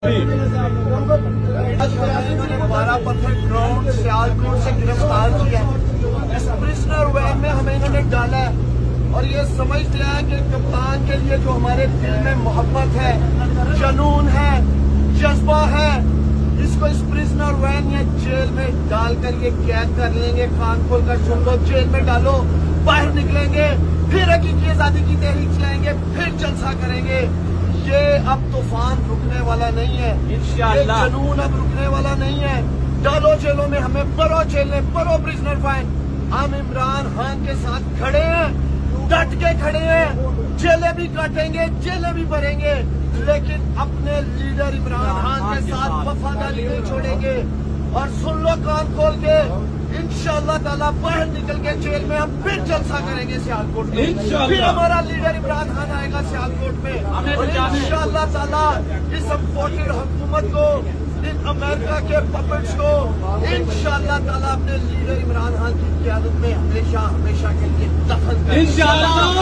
12 ground Sialkot से गिरफ्तार किया। इस प्रिजनर वैन में हमें इन्होंने डाला है और ये समझ लिया है कि कप्तान के लिए जो हमारे दिल में मोहब्बत है, जुनून है, जज्बा है, इसको इस प्रिजनर वैन या जेल में डालकर ये कैद कर लेंगे। कान खोल कर सुन लो, जेल में डालो, बाहर निकलेंगे, फिर हकीकी आजादी की तहरीक चलाएंगे, फिर जलसा करेंगे। ये अब तूफान रुकने वाला नहीं है, इंशाअल्लाह। ये जुनून अब रुकने वाला नहीं है। डालो जेलों में, हमें परो जेलें, परो प्रिजनर वैन। हम इमरान खान के साथ खड़े हैं, डट के खड़े हैं। जेलें भी काटेंगे, जेलें भी भरेंगे, लेकिन अपने लीडर इमरान खान के साथ वफादारी नहीं छोड़ेंगे। और सुन लो कान खोल के, इंशाअल्लाह ताला बाहर निकल के जेल में हम फिर जलसा करेंगे सियालकोट में। फिर हमारा लीडर इमरान खान आएगा सियालकोट में और इंशाअल्लाह ताला इस इम्पोर्टेड हुकूमत को, इन अमेरिका के पपेट्स को इंशाअल्लाह ताला अपने लीडर इमरान खान की क़यादत में हमेशा हमेशा के लिए दफन करेंगे।